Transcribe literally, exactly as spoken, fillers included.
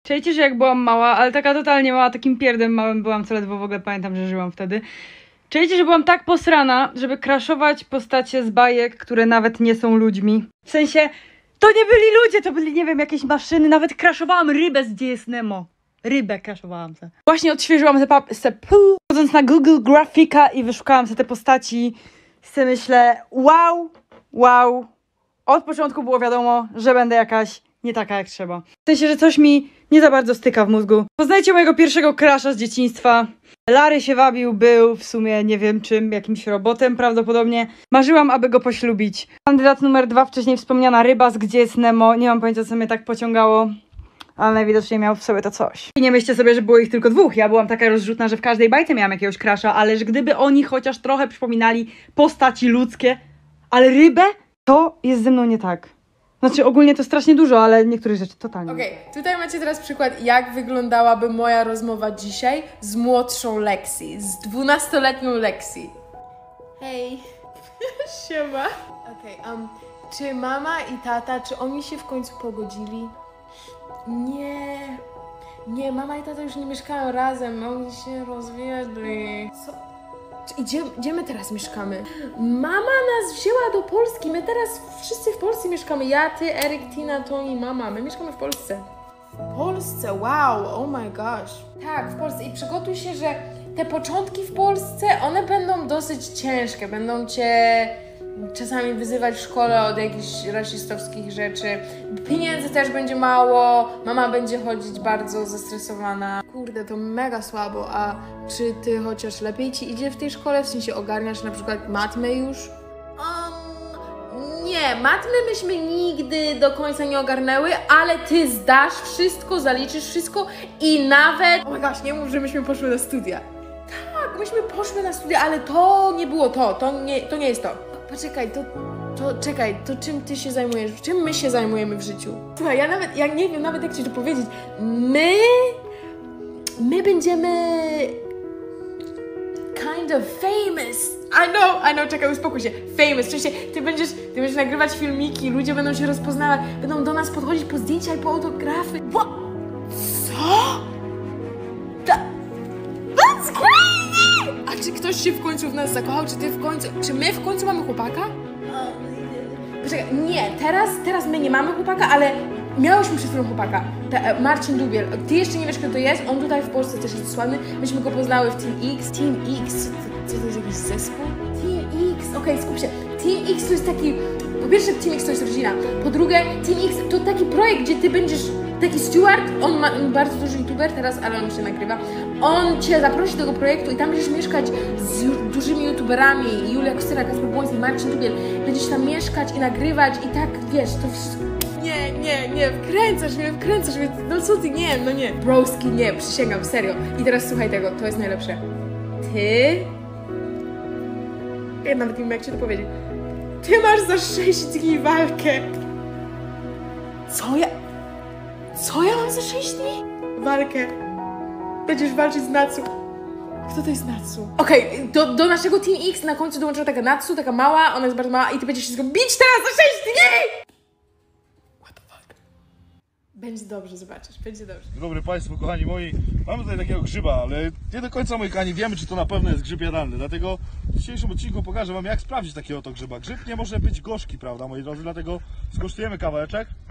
Czajcie, że jak byłam mała, ale taka totalnie mała, takim pierdem małym byłam, co ledwo w ogóle pamiętam, że żyłam wtedy. Czajcie, że byłam tak posrana, żeby crashować postacie z bajek, które nawet nie są ludźmi. W sensie, to nie byli ludzie, to byli, nie wiem, jakieś maszyny. Nawet crashowałam rybę z Gdzie jest Nemo. Rybę crashowałam se. Właśnie odświeżyłam se, se chodząc na Google Grafika i wyszukałam se te postaci. Se myślę, wow, wow. Od początku było wiadomo, że będę jakaś nie taka jak trzeba. W sensie, że coś mi nie za bardzo styka w mózgu. Poznajcie mojego pierwszego crusha z dzieciństwa. Larry się wabił, był w sumie nie wiem czym, jakimś robotem prawdopodobnie. Marzyłam, aby go poślubić. Kandydat numer dwa, wcześniej wspomniana ryba z Gdzie jest Nemo. Nie mam pojęcia, co mnie tak pociągało, ale najwidoczniej miał w sobie to coś. I nie myślcie sobie, że było ich tylko dwóch. Ja byłam taka rozrzutna, że w każdej bajce miałam jakiegoś crusha, ale że gdyby oni chociaż trochę przypominali postaci ludzkie, ale rybę, to jest ze mną nie tak. Znaczy ogólnie to strasznie dużo, ale niektórych rzeczy totalnie. Okej, okay, tutaj macie teraz przykład, jak wyglądałaby moja rozmowa dzisiaj z młodszą Lexi, z dwunastoletnią Lexi. Hej. Siema. Okej, okay, um, czy mama i tata, czy oni się w końcu pogodzili? Nie. Nie, mama i tata już nie mieszkają razem, oni się rozwiedli. Co? Gdzie, gdzie my teraz mieszkamy? Mama nas wzięła do Polski, my teraz wszyscy w Polsce mieszkamy. Ja, ty, Eryk, Tina, Toni, mama. My mieszkamy w Polsce. W Polsce? Wow, oh my gosh. Tak, w Polsce. I przygotuj się, że te początki w Polsce, one będą dosyć ciężkie. Będą cię czasami wyzywać w szkole od jakichś rasistowskich rzeczy. Pieniędzy też będzie mało, mama będzie chodzić bardzo zestresowana. Kurde, to mega słabo, a czy ty chociaż lepiej ci idzie w tej szkole? W sensie ogarniasz na przykład matmę już? Um, nie, matmy myśmy nigdy do końca nie ogarnęły, ale ty zdasz wszystko, zaliczysz wszystko i nawet... Oh my gosh, nie mów, że myśmy poszły na studia. Tak, myśmy poszły na studia, ale to nie było to, to nie, to nie jest to. Poczekaj, to, to czekaj, to czym ty się zajmujesz? Czym my się zajmujemy w życiu? Słuchaj, ja nawet, ja nie wiem nawet jak ci to powiedzieć. My, my będziemy kind of famous. I know, I know, czekaj, uspokój się. Famous, w sensie ty będziesz, ty będziesz nagrywać filmiki, ludzie będą się rozpoznawać, będą do nas podchodzić po zdjęcia i po autografy. What? Co? That, that's crazy! A czy ktoś się w końcu w nas zakochał? Czy ty w końcu, czy my w końcu mamy chłopaka? Poczekaj, nie, teraz, teraz my nie mamy chłopaka, ale miałyśmy przed chwilą chłopaka. Ta, Marcin Dubiel. Ty jeszcze nie wiesz, kto to jest? On tutaj w Polsce też jest sławny. Myśmy go poznały w Team X. Team X, co, co to jest jakiś zespół? Team X, okej, okay, skup się. Team X to jest taki, po pierwsze Team X to jest rodzina, po drugie Team X to taki projekt, gdzie ty będziesz taki Stuart, on ma on bardzo duży youtuber teraz, ale on się nagrywa. On cię zaprosi do tego projektu i tam będziesz mieszkać z dużymi youtuberami. Julia Kostyra, Kasper Błoński, Marcin Dubiel. Będziesz tam mieszkać i nagrywać i tak, wiesz, to wszystko... Nie, nie, nie, wkręcasz mnie, wkręcasz mnie. No co ty, nie, no nie. Broski, nie, przysięgam, serio. I teraz słuchaj tego, to jest najlepsze. Ty... Ja nawet nie wiem, jak ci to powiedzieć. Ty masz za sześć dni walkę. Co ja... Co ja mam za sześć dni? Walkę. Będziesz walczyć z Natsu. Kto to jest Natsu? Okej, okay, do, do naszego Team X na końcu dołączyła taka Natsu, taka mała, ona jest bardzo mała i ty będziesz się z nią bić teraz za sześć dni! What the fuck? Będzie dobrze, zobaczysz, będzie dobrze. Dzień dobry Państwu, kochani moi. Mamy tutaj takiego grzyba, ale nie do końca, moi kochani, wiemy, czy to na pewno jest grzyb jadalny. Dlatego w dzisiejszym odcinku pokażę Wam, jak sprawdzić takiego oto grzyba. Grzyb nie może być gorzki, prawda, moi drodzy? Dlatego skosztujemy kawałeczek.